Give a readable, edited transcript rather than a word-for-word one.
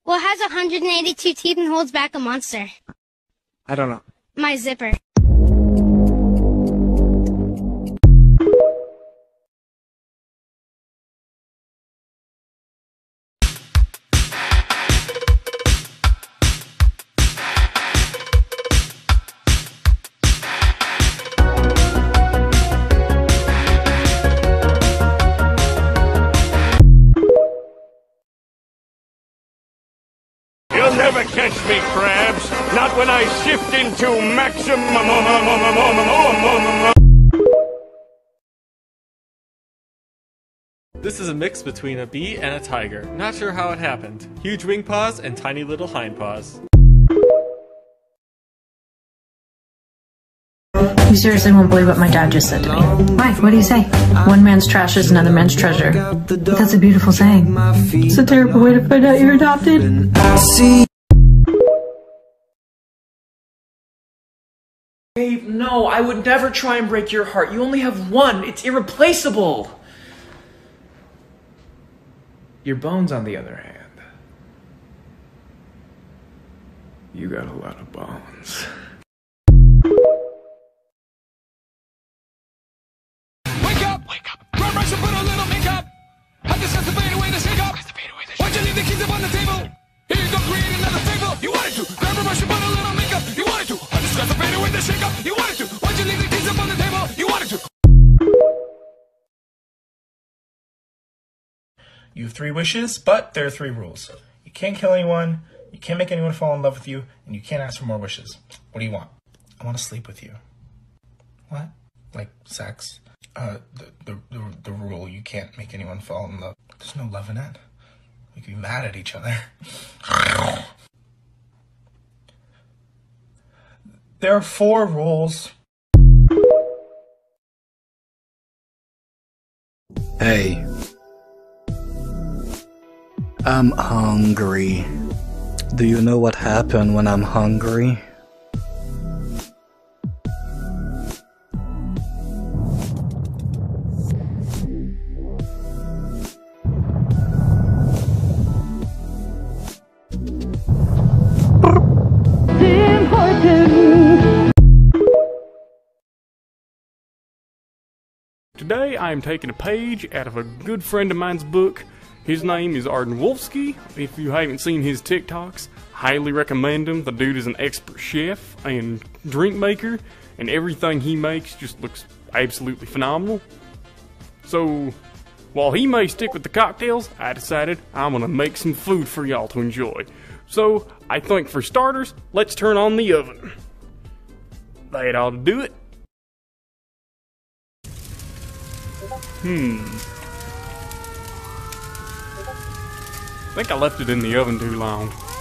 Well, it has 182 teeth and holds back a monster. I don't know. My zipper. You'll never catch me, crabs. Not when I shift into maximum. This is a mix between a bee and a tiger. Not sure how it happened. Huge wing paws and tiny little hind paws. You seriously won't believe what my dad just said to me. Why? What do you say? One man's trash is another man's treasure. But that's a beautiful saying. It's a terrible way to find out you're adopted. Babe, no, I would never try and break your heart. You only have one. It's irreplaceable. Your bones, on the other hand. You got a lot of bones. Wake up! Wake up! Run, rush, and put a little makeup! I just have to fade away the shake up! Why'd you leave the keys up on the table? Here you go, create another fable! You wanted to! Grab a brush and put a little makeup! You wanted to! I just got to fade away the shake up! You wanted to! Why'd you leave the keys up on the table? You wanted to! You have 3 wishes, but there are 3 rules. You can't kill anyone, you can't make anyone fall in love with you, and you can't ask for more wishes. What do you want? I want to sleep with you. What? Like sex? The rule, you can't make anyone fall in love. There's no love in it. We can be mad at each other. There are 4 rules. Hey. I'm hungry. Do you know what happened when I'm hungry? Today I am taking a page out of a good friend of mine's book. His name is Arden Wolfsky. If you haven't seen his TikToks, highly recommend him. The dude is an expert chef and drink maker, and everything he makes just looks absolutely phenomenal. So, while he may stick with the cocktails, I decided I'm gonna make some food for y'all to enjoy. So, I think for starters, let's turn on the oven. That ought to do it. I think I left it in the oven too long.